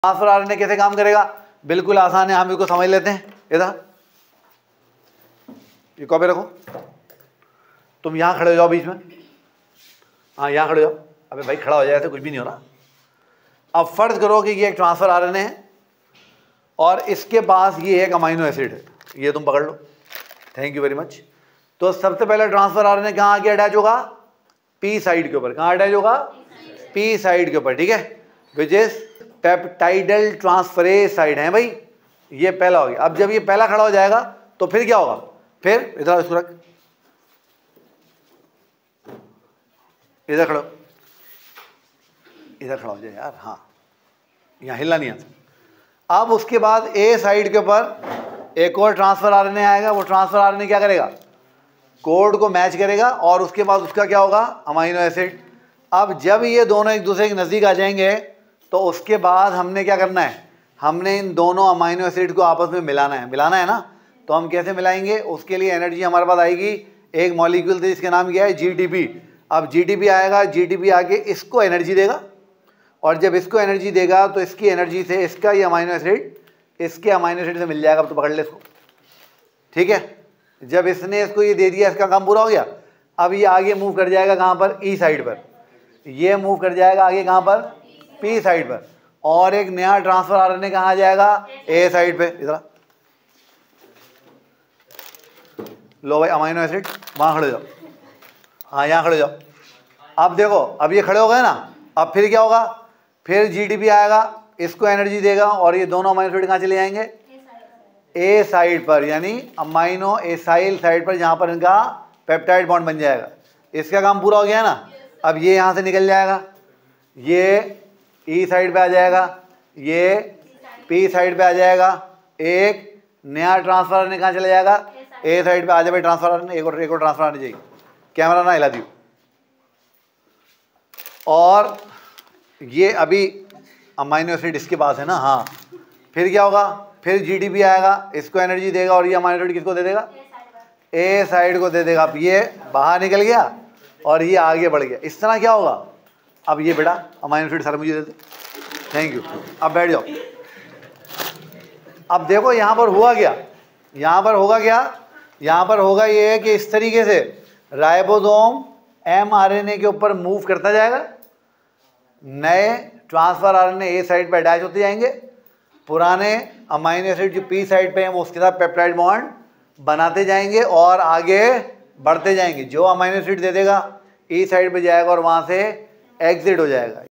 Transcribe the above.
Transfer RNA कैसे काम करेगा, बिल्कुल आसान है, हम इसको समझ लेते हैं। इधर ये कॉपी रखो, तुम यहाँ खड़े हो जाओ बीच में, हाँ यहाँ खड़े हो जाओ। अबे भाई खड़ा हो जाए, ऐसे कुछ भी नहीं हो रहा। अब फर्ज करो कि ये एक ट्रांसफर आरएनए है और इसके पास ये एक अमाइनो एसिड है, ये तुम पकड़ लो, थैंक यू वेरी मच। तो सबसे पहले ट्रांसफर आरएनए कहाँ आके अटैच होगा, पी साइड के ऊपर। कहाँ अटैच होगा, पी साइड के ऊपर, ठीक है, which is peptidyl transferase side है भाई, ये पहला हो गया। अब जब ये पहला खड़ा हो जाएगा तो फिर क्या होगा, फिर इधर इसको रख, इधर खड़ो, इधर खड़ा हो जाए यार, हाँ यहाँ हिलना नहीं आता। अब उसके बाद ए साइड के ऊपर एक और ट्रांसफर आरएनए आएगा, वो ट्रांसफर आरएनए क्या करेगा, कोड को मैच करेगा और उसके बाद उसका क्या होगा, अमाइनो एसिड। अब जब ये दोनों एक दूसरे के नज़दीक आ जाएंगे तो उसके बाद हमने क्या करना है, हमने इन दोनों अमाइनो एसिड को आपस में मिलाना है ना। तो हम कैसे मिलाएंगे, उसके लिए एनर्जी हमारे पास आएगी, एक मॉलिक्यूल थे जिसका नाम क्या है, जीटीपी। अब जीटीपी आएगा, जीटीपी आके इसको एनर्जी देगा और जब इसको एनर्जी देगा तो इसकी एनर्जी से इसका ये अमाइनो एसिड इसके अमाइनो एसिड से मिल जाएगा। अब तो पकड़ ले इसको, ठीक है। जब इसने इसको ये दे दिया, इसका काम पूरा हो गया। अब ये आगे मूव कर जाएगा कहाँ पर, ई साइड पर, ये मूव कर जाएगा आगे कहाँ पर, पी साइड पर, और एक नया ट्रांसफर आरएनए कहाँ आ जाएगा, ए साइड पे। इधर लो भाई अमाइनो एसिड, वहाँ खड़े जाओ, हाँ यहाँ खड़े जाओ। अब देखो, अब ये खड़े हो गए ना, अब फिर क्या होगा, फिर जीटीपी आएगा, इसको एनर्जी देगा और ये दोनों अमाइनो एसिड कहाँ चले जाएंगे, ए साइड पर, यानी अमाइनो एसाइल साइड पर, जहाँ पर इनका पेप्टाइड बॉन्ड बन जाएगा। इसका काम पूरा हो गया ना। अब ये यहाँ से निकल जाएगा, ये ई साइड पे आ जाएगा, ये पी साइड पे आ जाएगा, एक नया ट्रांसफर आरएनए कहाँ चला जाएगा, ए साइड पे आ जाए भाई ट्रांसफर आरएनए, एक और ट्रांसफर आने चाहिए, कैमरा ना हिला दियो। और ये अभी अमाइनो एसिड इसके पास है ना, हाँ। फिर क्या होगा, फिर जीटीपी आएगा, इसको एनर्जी देगा और ये अमाइनो एसिड किसको दे देगा, ए साइड को दे देगा। अब ये बाहर निकल गया और ये आगे बढ़ गया। इस तरह क्या होगा, अब ये बेटा अमाइनो एसिड सर मुझे दे दे, थैंक यू। अब बैठ जाओ। अब देखो यहाँ पर हुआ क्या, यहाँ पर होगा क्या, यहाँ पर होगा ये कि इस तरीके से राइबोसोम एमआरएनए के ऊपर मूव करता जाएगा, नए ट्रांसफर आरएनए ए साइड पर अटैच होते जाएंगे, पुराने अमाइनो एसिड जो पी साइड पे हैं वो उसके साथ पेप्टाइड बॉन्ड बनाते जाएंगे और आगे बढ़ते जाएंगे। जो अमाइनो एसिड दे देगा ई साइड पे जाएगा और वहाँ से एग्जिट हो जाएगा।